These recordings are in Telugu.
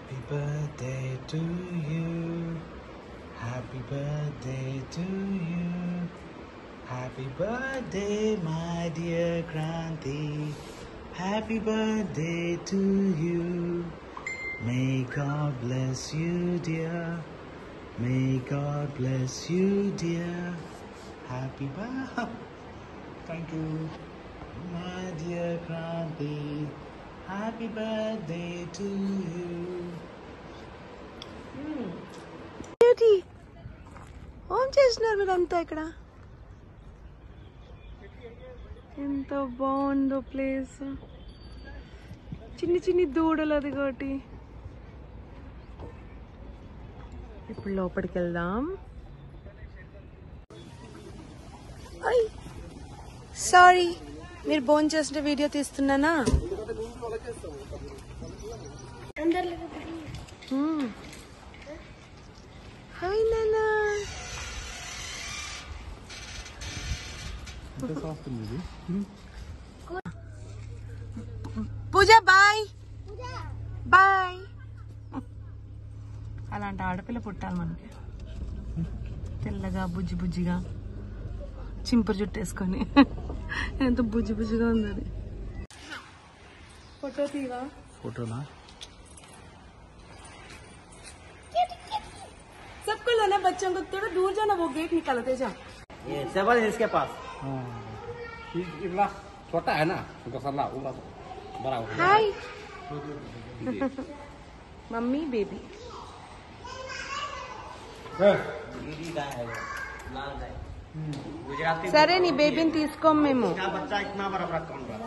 Happy birthday to you. Happy birthday to you. Happy birthday, my dear Kranti. Happy birthday to you. May God bless you, dear. May God bless you, dear. Happy birthday. Thank you, my dear Kranti. Happy birthday to you. Beauty ఏం చేస్తున్నారు మీరంతా ఇక్కడ? ఎంత బాగుందో ప్లేస్. చిన్ని చిన్ని దూడలు అదిగోటి. ఇప్పుడు లోపలికి వెళ్దాం. సారీ, మీరు భోజనం చేసిన వీడియో తీస్తున్నానా? హాయ్ నానా. Pooja bye bye. అలాంటి ఆడపిల్ల పుట్టాలి మనకి, తెల్లగా బుజ్జి బుజ్జిగా చింపురు జుట్టేసుకొని. ఎంత బుజ్జి బుజ్జిగా ఉంది అది. ఫోటో తీవా? फोटो ना सबको लेना, बच्चों को थोड़ा दूर जाना, वो गेट निकालते जा. ये सेवन है इसके पास. इला छोटा है ना, उनका सल्ला उला बड़ा हो. हाय मम्मी बेबी. गिरी गाय है, लाल गाय. गुजराती. సరే నీ బేబీని తీసుకోం మేము. क्या बच्चा इतना बड़ा बड़ा कौन रहा?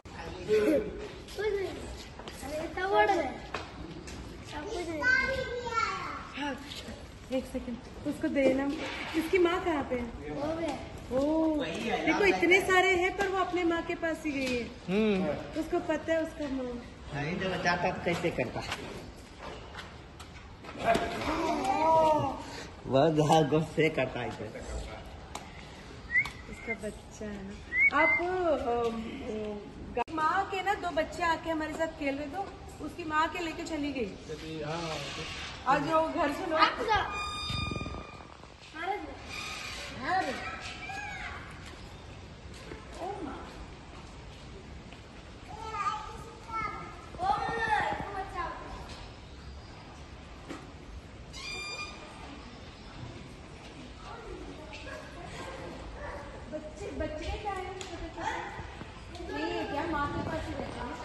एक सेकंड, उसको देना. इसकी माँ कहाँ पे है? ओ देखो इतने सारे हैं, पर वो अपने माँ के पास ही गई है. उसको पता है उसका माँ. नहीं जब चाहता तो कैसे करता. वह गाल गुस्से करता है. उसका बच्चा है ना. आप माँ के ना 2 बच्चे आके हमारे साथ खेल रहे, तो उसकी माँ के लेके चली गई. आज वो घर से लोग बच्चे क्या है, छोटे छोटे नहीं है क्या? माँ के पास ही रहते हैं.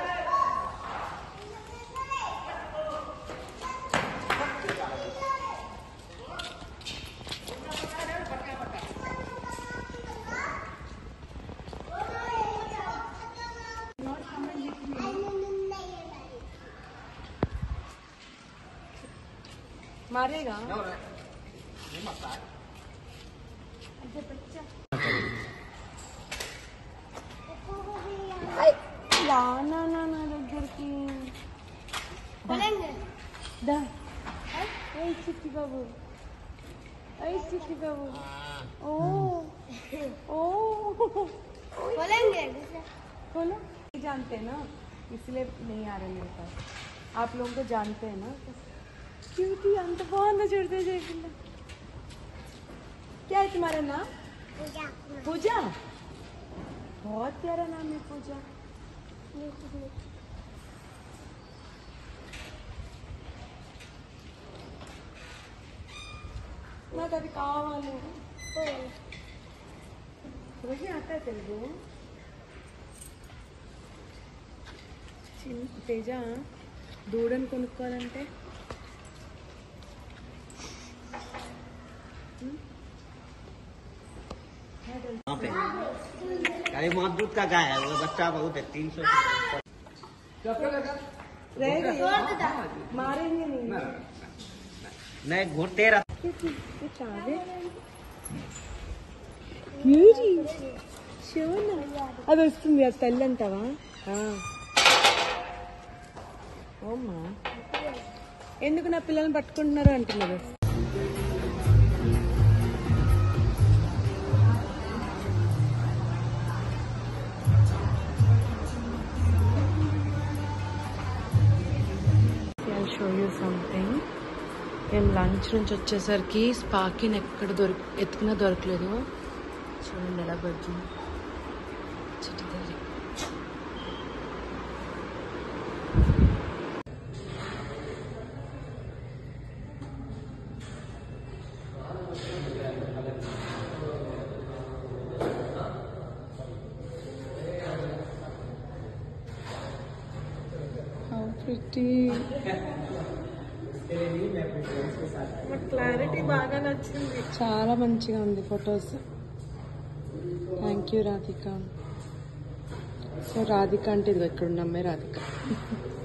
मारेगा ना ना ना దగ్గరికి దా. I Chitti Babu, I Chitti Babu. ओ ओ खोलो. जानते हैं ना, इसलिए नहीं आ रहे मेरे पास. आप लोगों को जानते हैं ना. क्यूटी अंत बहुत जुड़ते जाए. क्या है तुम्हारा नाम? पूजा. बहुत प्यारा नाम है पूजा. నాకు అది కావాలి. రోజు आता है तेरे को తేజ దూడని కొనుక్కోవాలంటే अरे मजदूत का गाय है, वो बच्चा बहुत है. 300 मारेंगे नहीं. नहीं घूरते रह. అది వస్తుంది, అది తల్లి అంటావా? ఓమ్మా, ఎందుకు నా పిల్లల్ని పట్టుకుంటున్నారు అంటున్నారు. Show you something. మేము లంచ్ నుంచి వచ్చేసరికి స్పార్కిన్ ఎక్కడ ఎత్తుకున్నా దొరకలేదు. చూడండి ఎలా పడుతుంది చెట్టు దగ్గర. క్లారిటీ బాగా నచ్చింది, చాలా మంచిగా ఉంది photos. Thank you Radhika. So Radhika అంటే ఇది ఎక్కడ ఉన్నామే రాధిక.